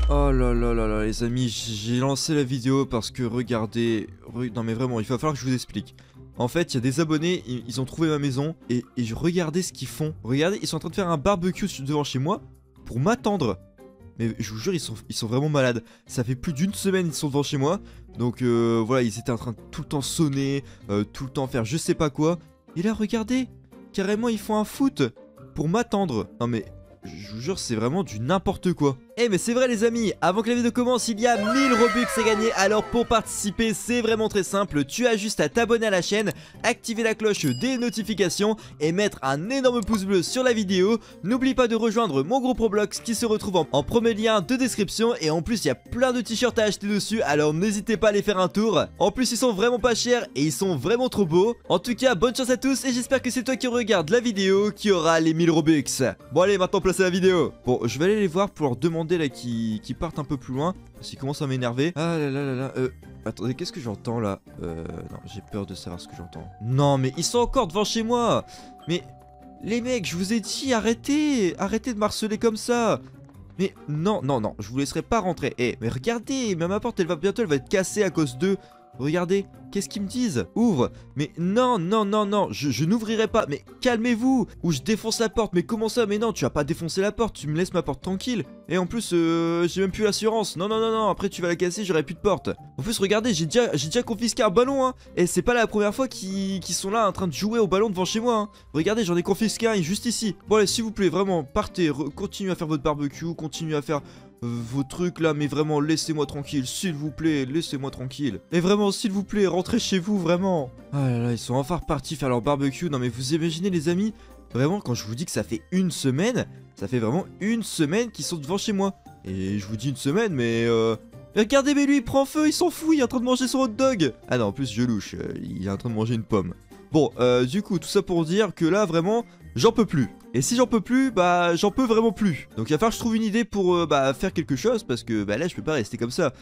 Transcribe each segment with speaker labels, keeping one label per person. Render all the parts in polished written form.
Speaker 1: Oh là là là là les amis, j'ai lancé la vidéo parce que regardez, non mais vraiment, il va falloir que je vous explique. En fait, il y a des abonnés, ils ont trouvé ma maison et regardez ce qu'ils font. Regardez, ils sont en train de faire un barbecue devant chez moi pour m'attendre. Mais je vous jure, ils sont vraiment malades. Ça fait plus d'une semaine ils sont devant chez moi. Donc voilà, ils étaient en train de tout le temps sonner, tout le temps faire je sais pas quoi. Et là, regardez, carrément ils font un foot pour m'attendre. Non mais, je vous jure, c'est vraiment du n'importe quoi. Eh mais c'est vrai les amis, avant que la vidéo commence, il y a 1000 Robux à gagner. Alors pour participer, c'est vraiment très simple. Tu as juste à t'abonner à la chaîne, activer la cloche des notifications et mettre un énorme pouce bleu sur la vidéo. N'oublie pas de rejoindre mon groupe Roblox qui se retrouve en premier lien de description. Et en plus, il y a plein de t-shirts à acheter dessus, alors n'hésitez pas à aller faire un tour. En plus, ils sont vraiment pas chers et ils sont vraiment trop beaux. En tout cas, bonne chance à tous et j'espère que c'est toi qui regardes la vidéo qui aura les 1000 Robux. Bon allez, maintenant place à la vidéo. Bon, je vais aller les voir pour leur demander là qui partent un peu plus loin parce qu'ils commencent à m'énerver. Ah là là là là. Attendez, qu'est-ce que j'entends là? Non, j'ai peur de savoir ce que j'entends. Non, mais ils sont encore devant chez moi. Mais les mecs, je vous ai dit, arrêtez de m'harceler comme ça. Mais non, non, non, je vous laisserai pas rentrer. Eh, mais regardez, même ma porte, elle va être cassée à cause d'eux. Regardez, qu'est-ce qu'ils me disent? Ouvre. Mais non, non, non, non, je n'ouvrirai pas. Mais calmez-vous. Ou je défonce la porte. Mais comment ça? Mais non, tu vas pas défoncer la porte. Tu me laisses ma porte tranquille. Et en plus, j'ai même plus l'assurance. Non, non, non, non. Après, tu vas la casser, j'aurai plus de porte. En plus, regardez, j'ai déjà confisqué un ballon. Hein. Et c'est pas la première fois qu'ils sont là en train de jouer au ballon devant chez moi. Hein. Regardez, j'en ai confisqué un juste ici. Bon, allez, s'il vous plaît, vraiment, partez. Continuez à faire votre barbecue. Continuez à faire vos trucs là, mais vraiment laissez-moi tranquille, s'il vous plaît, laissez-moi tranquille. Et vraiment, s'il vous plaît, rentrez chez vous, vraiment. Ah là là, ils sont enfin repartis faire leur barbecue. Non mais vous imaginez les amis, vraiment quand je vous dis que ça fait une semaine, ça fait vraiment une semaine qu'ils sont devant chez moi. Et je vous dis une semaine, mais regardez, mais lui il prend feu, il s'en fout, il est en train de manger son hot dog. Ah non, en plus je louche, il est en train de manger une pomme. Bon, du coup, tout ça pour dire que là, vraiment, j'en peux plus. Et si j'en peux plus, bah, j'en peux vraiment plus. Donc il va falloir que je trouve une idée pour, faire quelque chose, parce que, bah, là, je peux pas rester comme ça.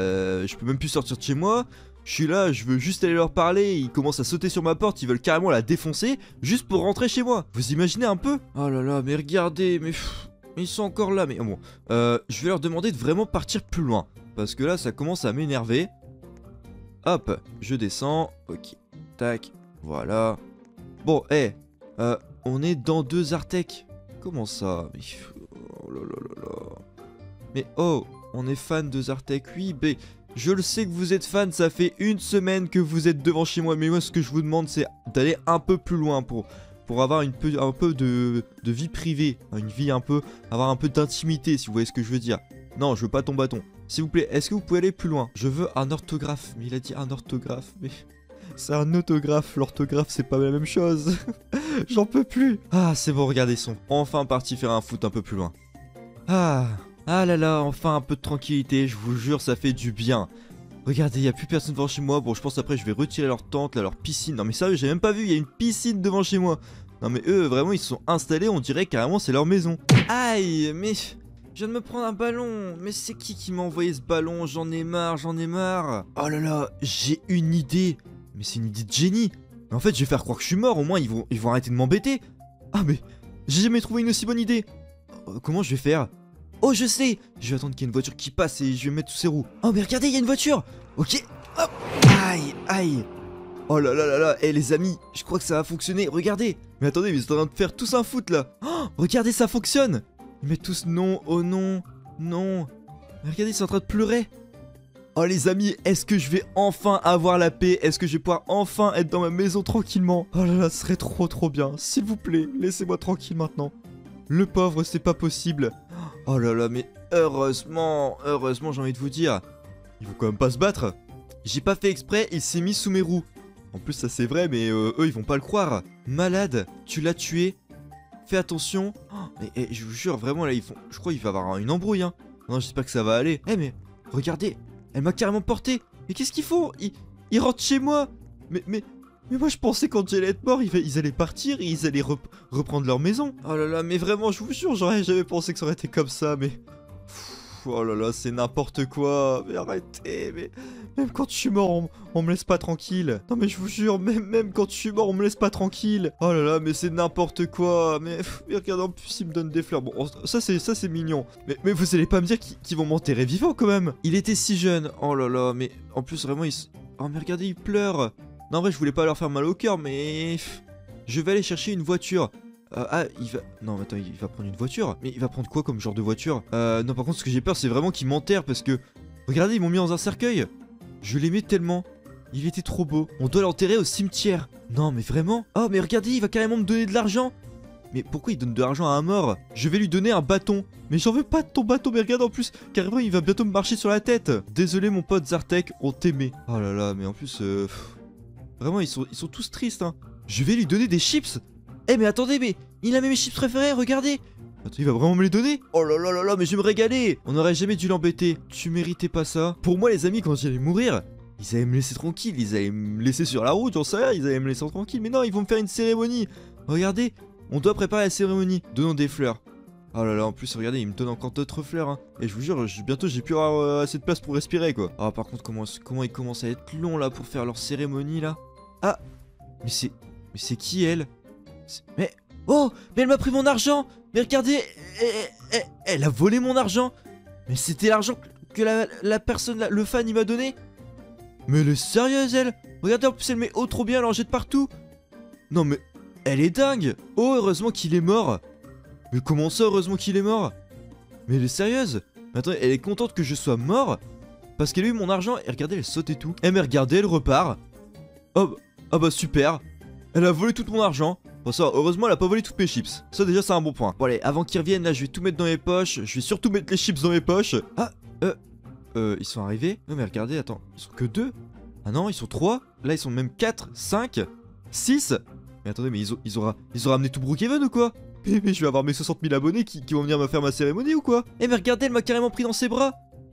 Speaker 1: Je peux même plus sortir de chez moi. Je suis là, je veux juste aller leur parler, ils commencent à sauter sur ma porte, ils veulent carrément la défoncer, juste pour rentrer chez moi. Vous imaginez un peu? Oh là là, mais regardez, mais ils sont encore là, mais bon. Je vais leur demander de vraiment partir plus loin, parce que là, ça commence à m'énerver. Hop, je descends, ok, tac. Voilà. Bon, on est dans 2 Artec. Comment ça? Mais oh là là là là. Mais oh, on est fan de Zartec. Oui, mais je le sais que vous êtes fan. Ça fait une semaine que vous êtes devant chez moi. Mais moi, ce que je vous demande, c'est d'aller un peu plus loin pour avoir un peu de vie privée. Une vie avoir un peu d'intimité, si vous voyez ce que je veux dire. Non, je veux pas ton bâton. S'il vous plaît, est-ce que vous pouvez aller plus loin? Je veux un orthographe. Mais il a dit un orthographe, mais... C'est un autographe, l'orthographe c'est pas la même chose. J'en peux plus. Ah c'est bon, regardez, ils sont enfin partis faire un foot un peu plus loin. Ah là là, enfin un peu de tranquillité, je vous jure ça fait du bien. Regardez, il n'y a plus personne devant chez moi. Bon, je pense après je vais retirer leur tente, là, leur piscine. Non mais sérieux, j'ai même pas vu, il y a une piscine devant chez moi. Non mais eux, vraiment, ils se sont installés, on dirait carrément c'est leur maison. Aïe, mais... Je viens de me prendre un ballon. Mais c'est qui m'a envoyé ce ballon? J'en ai marre, j'en ai marre. Oh là là, j'ai une idée. Mais c'est une idée de génie. Mais en fait, je vais faire croire que je suis mort. Au moins, ils vont arrêter de m'embêter. Ah, mais j'ai jamais trouvé une aussi bonne idée. Comment je vais faire? Oh, je sais. Je vais attendre qu'il y ait une voiture qui passe et je vais mettre tous ses roues. Oh, mais regardez, il y a une voiture. Ok. Hop. Aïe, aïe. Oh là là là là. Eh, les amis, je crois que ça va fonctionner. Regardez. Mais attendez, mais ils sont en train de faire tous un foot là. Oh, regardez, ça fonctionne. Ils mettent tous non. Oh non. Non. Mais regardez, ils sont en train de pleurer. Oh les amis, est-ce que je vais enfin avoir la paix? Est-ce que je vais pouvoir enfin être dans ma maison tranquillement? Oh là là, ce serait trop bien. S'il vous plaît, laissez-moi tranquille maintenant. Le pauvre, c'est pas possible. Oh là là, mais heureusement, j'ai envie de vous dire. Ils vont quand même pas se battre. J'ai pas fait exprès, il s'est mis sous mes roues. En plus, ça c'est vrai, mais eux, ils vont pas le croire. Malade, tu l'as tué. Fais attention. Oh, mais je vous jure, vraiment, là, je crois qu'il va y avoir une embrouille, hein. Non, j'espère que ça va aller. Eh, mais regardez. Elle m'a carrément porté. Mais qu'est-ce qu'ils font? Ils rentrent chez moi. Mais moi je pensais quand j'allais être mort, ils allaient partir et ils allaient reprendre leur maison. Oh là là, mais vraiment, je vous jure, j'aurais jamais pensé que ça aurait été comme ça, mais... Oh là là, c'est n'importe quoi. Mais arrêtez, mais... Même quand je suis mort, on me laisse pas tranquille. Non mais je vous jure, même quand je suis mort, on me laisse pas tranquille. Oh là là, mais c'est n'importe quoi. Mais regardez, en plus, il me donne des fleurs. Bon, ça c'est mignon. Mais vous allez pas me dire qu'ils vont m'enterrer vivant quand même. Il était si jeune. Oh là là, mais en plus, vraiment, oh mais regardez, il pleure. Non, en vrai, je voulais pas leur faire mal au cœur, mais... Je vais aller chercher une voiture. Il va... Non, attends, il va prendre une voiture. Mais il va prendre quoi comme genre de voiture? Non, par contre, ce que j'ai peur, c'est vraiment qu'ils m'enterrent parce que... Regardez, ils m'ont mis dans un cercueil. Je l'aimais tellement. Il était trop beau. On doit l'enterrer au cimetière. Non, mais vraiment? Oh, mais regardez, il va carrément me donner de l'argent. Mais pourquoi il donne de l'argent à un mort? Je vais lui donner un bâton. Mais j'en veux pas de ton bâton, mais regarde en plus, carrément il va bientôt me marcher sur la tête. Désolé mon pote Zartek, on t'aimait. Oh là là, mais en plus, vraiment ils sont tous tristes, hein. Je vais lui donner des chips. Eh mais attendez, mais il a mes chips préférés, regardez. Attends, il va vraiment me les donner? Oh là là là là, mais je vais me régaler. On aurait jamais dû l'embêter. Tu méritais pas ça. Pour moi les amis, quand j'allais mourir, ils allaient me laisser tranquille. Ils allaient me laisser sur la route, j'en sais rien. Ils allaient me laisser tranquille. Mais non, ils vont me faire une cérémonie. Regardez, on doit préparer la cérémonie. Donnons des fleurs. Oh là là, en plus, regardez, il me donne encore d'autres fleurs, hein. Et je vous jure, bientôt j'ai pu avoir assez de place pour respirer, quoi. Ah, par contre, comment ils commencent à être longs, là, pour faire leur cérémonie, là. Ah, mais c'est qui, elle? Mais... Oh, mais elle m'a pris mon argent. Mais regardez, elle a volé mon argent. Mais c'était l'argent que la personne, le fan, il m'a donné. Mais elle est sérieuse, elle. Regardez, en plus, elle met oh, trop bien, elle en jette partout. Non, mais elle est dingue. Oh, heureusement qu'il est mort. Mais comment ça, heureusement qu'il est mort? Mais elle est sérieuse? Mais attendez, elle est contente que je sois mort parce qu'elle a eu mon argent. Et regardez, elle saute et tout. Eh mais regardez, elle repart. Oh, ah bah super. Elle a volé tout mon argent. Bon ça, heureusement elle a pas volé toutes mes chips. Ça déjà c'est un bon point. Bon allez, avant qu'ils reviennent là, je vais tout mettre dans mes poches. Je vais surtout mettre les chips dans mes poches. Ah, ils sont arrivés? Non mais regardez, attends, ils sont que 2. Ah non, ils sont 3. Là ils sont même 4, 5, 6. Mais attendez, mais ils ont ramené tout Brookhaven ou quoi? Mais je vais avoir mes 60 000 abonnés qui vont venir me faire ma cérémonie ou quoi? Eh mais regardez, elle m'a carrément pris dans ses bras.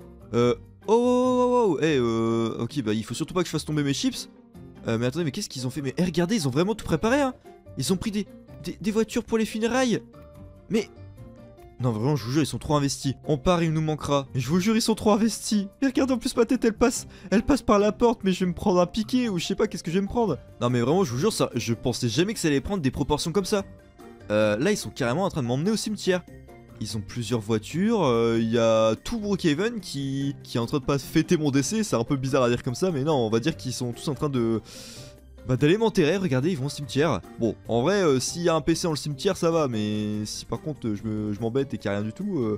Speaker 1: Ok, bah il faut surtout pas que je fasse tomber mes chips. Mais attendez, mais qu'est-ce qu'ils ont fait? Mais regardez, ils ont vraiment tout préparé, hein. Ils ont pris des voitures pour les funérailles. Mais... Non, vraiment, je vous jure, ils sont trop investis. On part, il nous manquera. Mais je vous jure, ils sont trop investis. Et regardez, en plus, ma tête, elle passe par la porte, mais je vais me prendre un piqué ou je sais pas, qu'est-ce que je vais me prendre? Non, mais vraiment, je vous jure, ça, je pensais jamais que ça allait prendre des proportions comme ça. Là, ils sont carrément en train de m'emmener au cimetière. Ils ont plusieurs voitures, il y a tout Brookhaven qui est en train de pas fêter mon décès. C'est un peu bizarre à dire comme ça, mais non, on va dire qu'ils sont tous en train de... Bah d'aller m'enterrer, regardez, ils vont au cimetière. Bon, en vrai, s'il y a un PC dans le cimetière, ça va, mais si par contre je m'embête et qu'il n'y a rien du tout,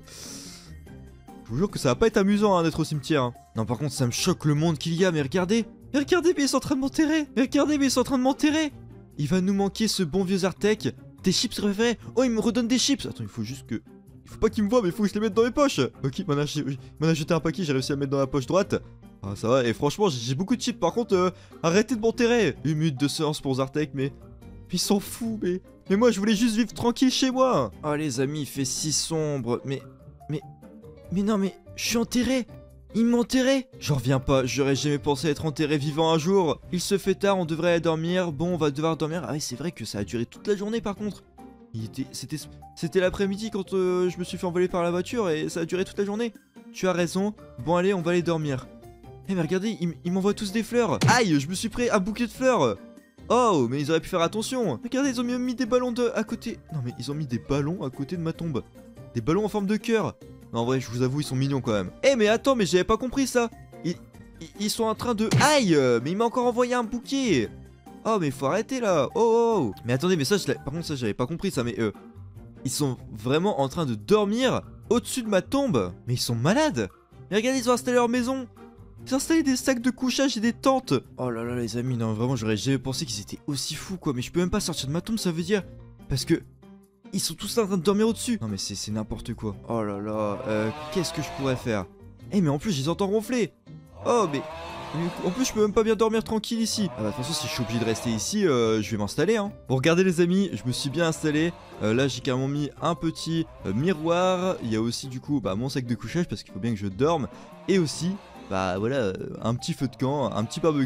Speaker 1: je vous jure que ça va pas être amusant hein, d'être au cimetière. Hein. Non, par contre, ça me choque le monde qu'il y a, mais regardez, mais ils sont en train de m'enterrer. Mais regardez, mais ils sont en train de m'enterrer. Il va nous manquer ce bon vieux Zartek. Tes chips préférés. Oh, il me redonne des chips. Attends, il faut juste que... Il faut pas qu'il me voie, mais il faut que je les mette dans mes poches. Ok, maintenant j'ai jeté un paquet, j'ai réussi à le mettre dans la poche droite. Ah, ça va, et franchement, j'ai beaucoup de chips. Par contre, arrêtez de m'enterrer. 1 minute de séance pour Zartek, mais il s'en fout, mais moi, je voulais juste vivre tranquille chez moi. Oh, les amis, il fait si sombre. Mais non, mais je suis enterré. Il m'a enterré. J'en reviens pas, j'aurais jamais pensé être enterré vivant un jour. Il se fait tard, on devrait aller dormir. Bon, on va devoir dormir. Ah oui, c'est vrai que ça a duré toute la journée, par contre. C'était l'après-midi quand je me suis fait envoler par la voiture et ça a duré toute la journée. Tu as raison. Bon, allez, on va aller dormir. Eh mais regardez, ils m'envoient tous des fleurs. Aïe, je me suis pris un bouquet de fleurs. Oh, mais ils auraient pu faire attention. Regardez, ils ont même mis des ballons à côté. Non mais ils ont mis des ballons à côté de ma tombe. Des ballons en forme de cœur. Non en vrai, je vous avoue, ils sont mignons quand même. Eh mais attends, mais j'avais pas compris ça. Ils sont en train de... Aïe, mais il m'a encore envoyé un bouquet. Oh mais faut arrêter là. Oh. Mais attendez, mais ça, par contre ça j'avais pas compris ça. Mais ils sont vraiment en train de dormir au-dessus de ma tombe. Mais ils sont malades. Mais regardez, ils ont installé leur maison. Ils ont installé des sacs de couchage et des tentes. Oh là là les amis, non vraiment j'aurais jamais pensé qu'ils étaient aussi fous quoi. Mais je peux même pas sortir de ma tombe, ça veut dire. Parce que ils sont tous en train de dormir au-dessus. Non mais c'est n'importe quoi. Oh là là, qu'est-ce que je pourrais faire? Eh mais en plus je les entends ronfler. Oh mais en plus je peux même pas bien dormir tranquille ici. Ah bah de toute façon si je suis obligé de rester ici, je vais m'installer hein. Bon regardez les amis, je me suis bien installé. Là j'ai carrément mis un petit miroir. Il y a aussi du coup mon sac de couchage parce qu'il faut bien que je dorme. Et aussi bah voilà, un petit feu de camp, un petit barbecue.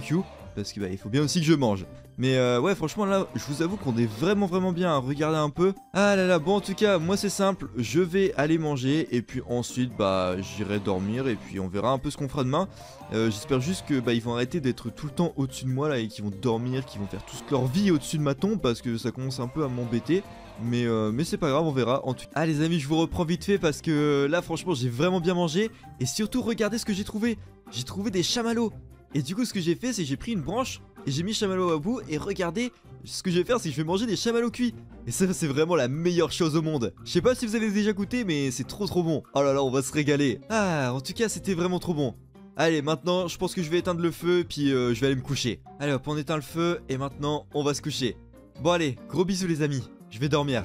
Speaker 1: parce que bah, il faut bien aussi que je mange. Mais ouais, franchement là, je vous avoue qu'on est vraiment bien. Regardez un peu. Ah là là, bon en tout cas, moi c'est simple, je vais aller manger et puis ensuite bah j'irai dormir et puis on verra un peu ce qu'on fera demain. J'espère juste que bah ils vont arrêter d'être tout le temps au-dessus de moi là et qu'ils vont dormir, qu'ils vont faire toute leur vie au-dessus de ma tombe parce que ça commence un peu à m'embêter. Mais c'est pas grave, on verra. En tout cas, ah les amis, je vous reprends vite fait parce que là franchement j'ai vraiment bien mangé. Et surtout regardez ce que j'ai trouvé. J'ai trouvé des chamallows. Et du coup ce que j'ai fait c'est que j'ai pris une branche et j'ai mis chamallow à bout. Et regardez, ce que je vais faire c'est que je vais manger des chamallows cuits. Et ça c'est vraiment la meilleure chose au monde. Je sais pas si vous avez déjà goûté mais c'est trop bon. Oh là là, on va se régaler. Ah en tout cas c'était vraiment trop bon. Allez maintenant je pense que je vais éteindre le feu puis je vais aller me coucher. Allez hop, on éteint le feu et maintenant on va se coucher. Bon allez, gros bisous les amis. Je vais dormir.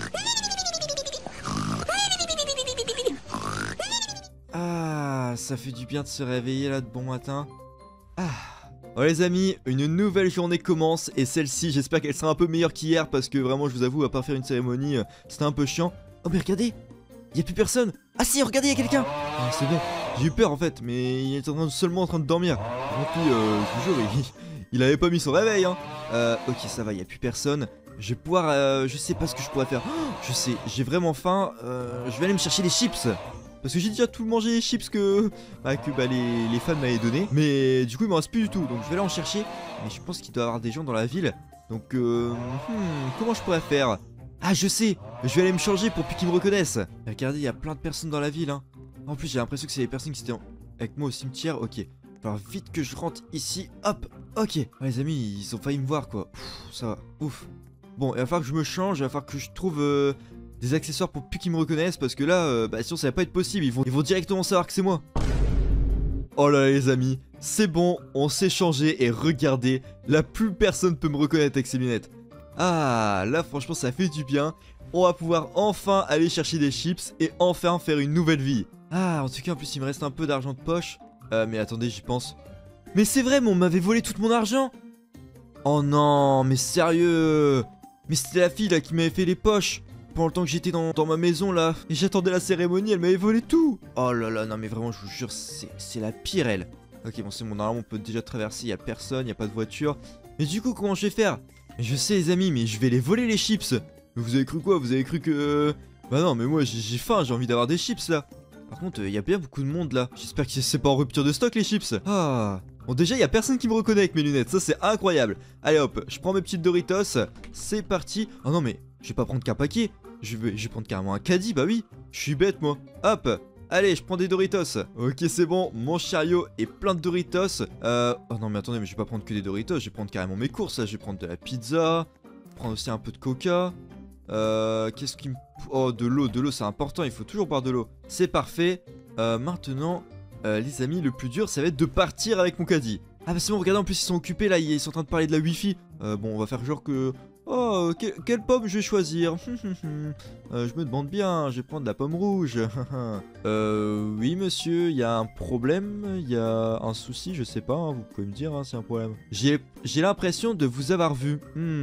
Speaker 1: Ah, ça fait du bien de se réveiller là de bon matin. Ah. Bon les amis, une nouvelle journée commence et celle-ci, j'espère qu'elle sera un peu meilleure qu'hier parce que vraiment, je vous avoue, à part faire une cérémonie, c'était un peu chiant. Oh mais regardez, il y a plus personne. Ah si, regardez, il y a quelqu'un. Ah, c'est bon. J'ai eu peur en fait, mais il est seulement en train de dormir. Tant pis, je vous jure, il avait pas mis son réveil. Hein. Ok, ça va, il y a plus personne. Je vais pouvoir, je sais pas ce que je pourrais faire. Oh, je sais, j'ai vraiment faim. Je vais aller me chercher des chips. Parce que j'ai déjà tout mangé les chips que les fans m'avaient donné. Mais du coup, il m'en reste plus du tout. Donc je vais aller en chercher. Mais je pense qu'il doit y avoir des gens dans la ville. Donc, comment je pourrais faire? Ah, je sais. Je vais aller me changer pour plus qu'ils me reconnaissent. Regardez, il y a plein de personnes dans la ville. Hein. En plus, j'ai l'impression que c'est les personnes qui étaient avec moi au cimetière. Ok. Alors vite que je rentre ici. Hop. Ok. Ah, les amis, ils ont failli me voir quoi. Pff, ça va. Ouf. Bon, il va falloir que je me change, il va falloir que je trouve des accessoires pour plus qu'ils me reconnaissent parce que là, sinon ça va pas être possible, ils vont directement savoir que c'est moi. Oh là là les amis, c'est bon, on s'est changé et regardez, là plus personne peut me reconnaître avec ses lunettes. Ah, là franchement ça fait du bien, on va pouvoir enfin aller chercher des chips et enfin faire une nouvelle vie. Ah, en tout cas en plus il me reste un peu d'argent de poche, mais attendez j'y pense. Mais c'est vrai, mais on m'avait volé tout mon argent. Oh non, mais sérieux. Mais c'était la fille là qui m'avait fait les poches pendant le temps que j'étais dans ma maison là. Et j'attendais la cérémonie, elle m'avait volé tout. Oh là là, non mais vraiment je vous jure, c'est la pire elle. Ok bon c'est bon, normalement on peut déjà traverser, y a personne, y a pas de voiture. Mais du coup comment je vais faire? Mais je sais les amis, mais je vais les voler les chips. Mais vous avez cru quoi? Vous avez cru que... Bah non mais moi j'ai faim, j'ai envie d'avoir des chips là. Par contre il y a bien beaucoup de monde là. J'espère que c'est pas en rupture de stock les chips. Ah. Bon déjà il y a personne qui me reconnaît avec mes lunettes, ça c'est incroyable. Allez hop, je prends mes petites Doritos, c'est parti. Oh non mais je vais pas prendre qu'un paquet, je vais prendre carrément un caddie, bah oui. Je suis bête moi. Hop, allez je prends des Doritos. Ok c'est bon, mon chariot est plein de Doritos. Oh non mais attendez, mais je vais pas prendre que des Doritos, je vais prendre carrément mes courses là. Je vais prendre de la pizza, prendre aussi un peu de coca. Qu'est-ce qui me... Oh de l'eau c'est important, il faut toujours boire de l'eau. C'est parfait, maintenant... les amis, le plus dur ça va être de partir avec mon caddie. Ah bah c'est bon, regardez en plus ils sont occupés là, ils sont en train de parler de la wifi. Bon on va faire genre que... Oh, quelle pomme je vais choisir? Je me demande bien, je vais prendre la pomme rouge. Oui monsieur, il y a un problème, il y a un souci, je sais pas, hein, vous pouvez me dire hein, s'il y a un problème. J'ai l'impression de vous avoir vu.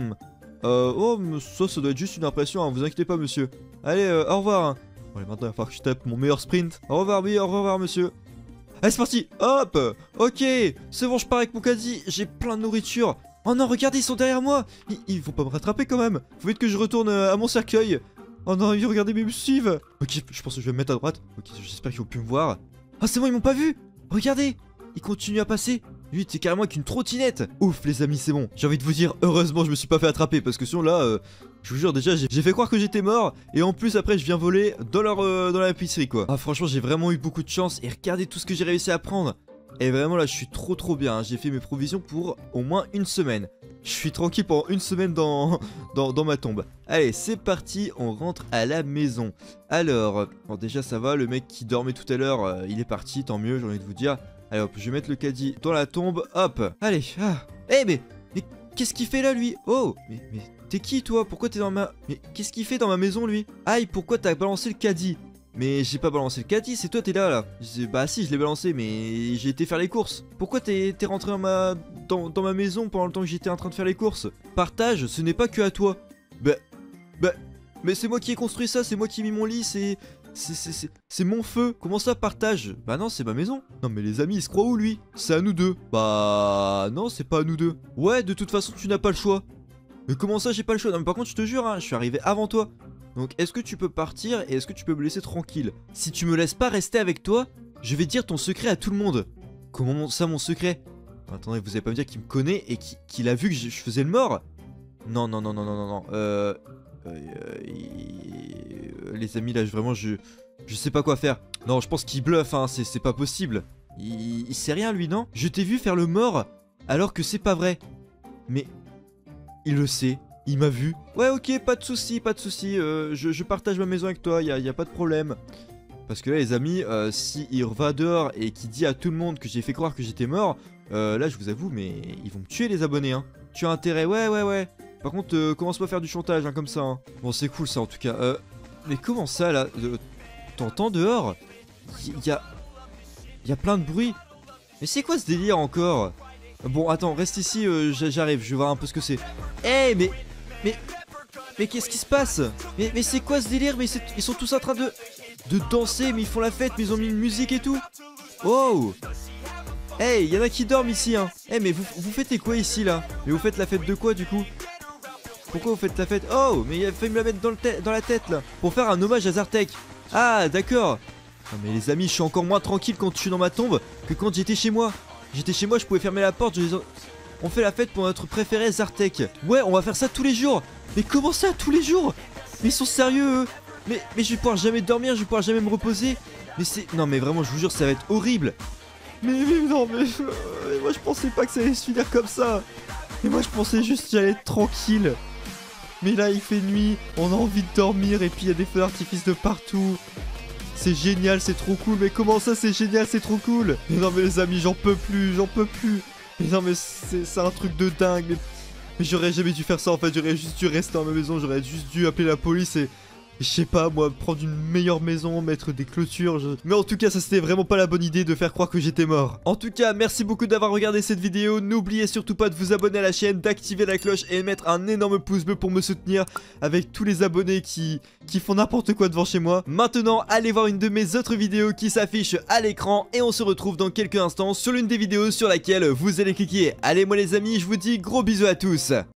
Speaker 1: Oh, ça doit être juste une impression, hein, vous inquiétez pas monsieur. Allez, au revoir. Hein. Bon, allez, maintenant il va falloir que je tape mon meilleur sprint. Au revoir, oui, au revoir monsieur. Allez c'est parti, hop. Ok, c'est bon je pars avec mon caddie, j'ai plein de nourriture. Oh non regardez ils sont derrière moi. Ils vont pas me rattraper quand même. Faut vite que je retourne à mon cercueil. Oh non regardez mais ils me suivent. Ok je pense que je vais me mettre à droite. Ok j'espère qu'ils vont plus me voir. Ah c'est bon ils m'ont pas vu. Regardez, ils continuent à passer. Lui c'est carrément avec une trottinette. Ouf les amis c'est bon. J'ai envie de vous dire heureusement je me suis pas fait attraper. Parce que sinon là je vous jure déjà j'ai fait croire que j'étais mort. Et en plus après je viens voler dans leur épicerie quoi. Ah franchement j'ai vraiment eu beaucoup de chance. Et regardez tout ce que j'ai réussi à prendre. Et vraiment là je suis trop bien. J'ai fait mes provisions pour au moins une semaine. Je suis tranquille pendant une semaine dans ma tombe. Allez c'est parti, on rentre à la maison. Alors bon déjà ça va, le mec qui dormait tout à l'heure il est parti, tant mieux j'ai envie de vous dire. Allez hop, je vais mettre le caddie dans la tombe, hop. Allez, Eh mais qu'est-ce qu'il fait là lui? Oh, mais t'es qui toi? Pourquoi t'es dans ma... Mais qu'est-ce qu'il fait dans ma maison lui? Aïe, pourquoi t'as balancé le caddie? Mais j'ai pas balancé le caddie, c'est toi t'es là. Bah si, je l'ai balancé, mais j'ai été faire les courses. Pourquoi t'es rentré dans ma maison pendant le temps que j'étais en train de faire les courses? Partage, ce n'est pas que à toi. Mais c'est moi qui ai construit ça, c'est moi qui ai mis mon lit, c'est C'est mon feu. Comment ça partage? Bah non, c'est ma maison. Non mais les amis, il se croit où lui? C'est à nous deux. Bah non, c'est pas à nous deux. Ouais, de toute façon, tu n'as pas le choix. Mais comment ça, j'ai pas le choix? Non mais par contre, je te jure, hein, je suis arrivé avant toi. Donc est-ce que tu peux partir et est-ce que tu peux me laisser tranquille? Si tu me laisses pas rester avec toi, je vais dire ton secret à tout le monde. Comment ça, mon secret? Attendez, vous allez pas me dire qu'il me connaît et qu'il a vu que je faisais le mort? Non, non, non, non, non, non, non. Les amis, là, vraiment, je sais pas quoi faire. Non, je pense qu'il bluffe, hein, c'est pas possible. Il sait rien, lui, non? Je t'ai vu faire le mort, alors que c'est pas vrai. Mais il le sait, il m'a vu. Ouais, ok, pas de soucis, pas de soucis. Je partage ma maison avec toi, y a pas de problème. Parce que là, les amis, si il va dehors et qu'il dit à tout le monde que j'ai fait croire que j'étais mort, là, je vous avoue, mais ils vont me tuer, les abonnés, hein. Tu as intérêt, ouais. Par contre, commence pas à faire du chantage, hein, comme ça, hein. Bon, c'est cool, ça, en tout cas. Mais comment ça, là? T'entends dehors? Y a plein de bruit. Mais c'est quoi ce délire, encore? Bon, attends, reste ici, j'arrive, je vais voir un peu ce que c'est. Eh, mais qu'est-ce qui se passe? Mais c'est quoi ce délire? Mais ils sont tous en train de danser, mais ils font la fête, mais ils ont mis une musique et tout. Oh! Hey, y'en a qui dorment ici, hein. Eh, mais vous fêtez quoi ici, là? Mais vous faites la fête de quoi, du coup? Pourquoi vous faites la fête? Oh, mais il a failli me la mettre dans la tête, là. Pour faire un hommage à Zartek. Ah, d'accord. Non, mais les amis, je suis encore moins tranquille quand je suis dans ma tombe que quand j'étais chez moi. J'étais chez moi, je pouvais fermer la porte. On fait la fête pour notre préféré, Zartek. Ouais, on va faire ça tous les jours. Mais comment ça, tous les jours? Mais ils sont sérieux, eux? Mais je vais pouvoir jamais dormir, je vais pouvoir jamais me reposer. Mais c'est... Non, mais vraiment, je vous jure, ça va être horrible. Mais non, mais moi je pensais pas que ça allait se finir comme ça. Mais moi je pensais juste que j'allais être tranquille. Mais là il fait nuit, on a envie de dormir et puis il y a des feux d'artifice de partout. C'est génial, c'est trop cool. Mais comment ça c'est génial, c'est trop cool? Mais non mais les amis, j'en peux plus. Mais non mais c'est un truc de dingue. Mais j'aurais jamais dû faire ça en fait, j'aurais juste dû rester dans ma maison, j'aurais juste dû appeler la police et... Je sais pas moi, prendre une meilleure maison, mettre des clôtures, Mais en tout cas ça c'était vraiment pas la bonne idée de faire croire que j'étais mort. En tout cas merci beaucoup d'avoir regardé cette vidéo, n'oubliez surtout pas de vous abonner à la chaîne, d'activer la cloche et de mettre un énorme pouce bleu pour me soutenir avec tous les abonnés qui font n'importe quoi devant chez moi. Maintenant allez voir une de mes autres vidéos qui s'affiche à l'écran et on se retrouve dans quelques instants sur l'une des vidéos sur laquelle vous allez cliquer. Allez moi les amis, je vous dis gros bisous à tous.